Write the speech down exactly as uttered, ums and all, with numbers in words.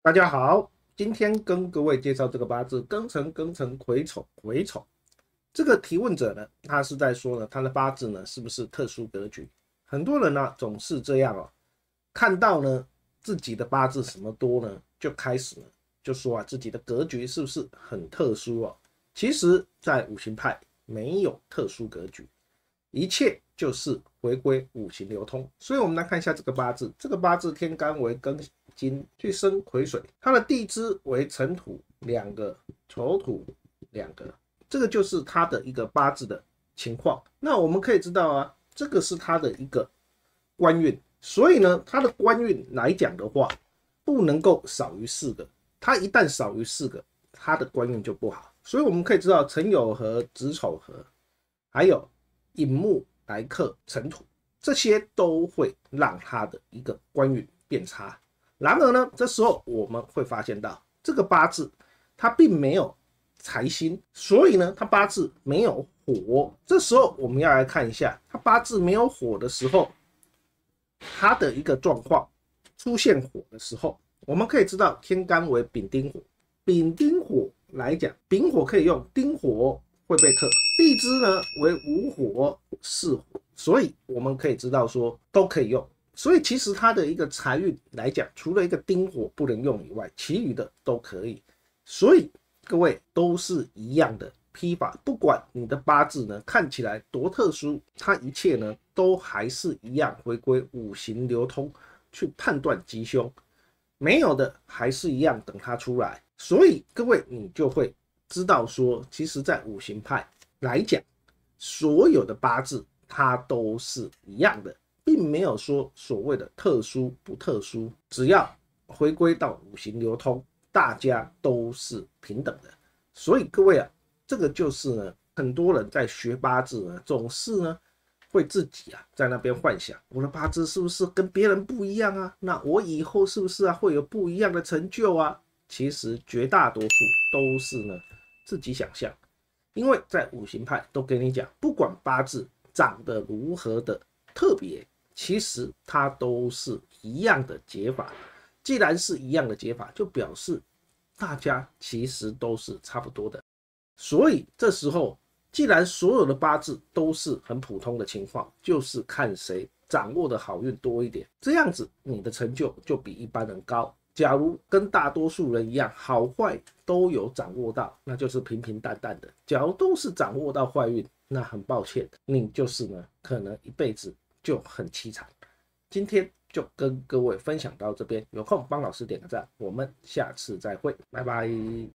大家好，今天跟各位介绍这个八字庚辰、庚辰、癸丑、癸丑。这个提问者呢，他是在说呢，他的八字呢是不是特殊格局？很多人呢总是这样哦，看到呢自己的八字什么多呢，就开始呢就说啊自己的格局是不是很特殊哦？其实，在五行派没有特殊格局，一切就是回归五行流通。所以我们来看一下这个八字，这个八字天干为庚金，去生癸水，它的地支为辰土两个，丑土两个，这个就是它的一个八字的情况。那我们可以知道啊，这个是它的一个官运，所以呢，它的官运来讲的话，不能够少于四个。它一旦少于四个，它的官运就不好。所以我们可以知道辰酉合、子丑合，还有寅木来克辰土，这些都会让它的一个官运变差。然而呢，这时候我们会发现到这个八字它并没有财星，所以呢，它八字没有火。这时候我们要来看一下，它八字没有火的时候，它的一个状况出现火的时候，我们可以知道天干为丙丁火，丙丁火来讲，丙火可以用，丁火会被克，地支呢为午火、巳火，所以我们可以知道说都可以用。所以其实它的一个财运来讲，除了一个丁火不能用以外，其余的都可以。所以各位都是一样的批法，不管你的八字呢看起来多特殊，它一切呢都还是一样回归五行流通去判断吉凶，没有的还是一样等它出来。所以各位你就会知道说，其实在五行派来讲，所有的八字它都是一样的。并没有说所谓的特殊不特殊，只要回归到五行流通，大家都是平等的。所以各位啊，这个就是呢，很多人在学八字呢，总是呢会自己啊在那边幻想，我的八字是不是跟别人不一样啊？那我以后是不是啊会有不一样的成就啊？其实绝大多数都是呢自己想象，因为在五行派都跟你讲，不管八字长得如何的特别。其实它都是一样的解法，既然是一样的解法，就表示大家其实都是差不多的。所以这时候，既然所有的八字都是很普通的情况，就是看谁掌握的好运多一点，这样子你的成就就比一般人高。假如跟大多数人一样，好坏都有掌握到，那就是平平淡淡的。假如都是掌握到坏运，那很抱歉，你就是呢，可能一辈子就很凄惨。今天就跟各位分享到这边，有空帮老师点个赞，我们下次再会，拜拜。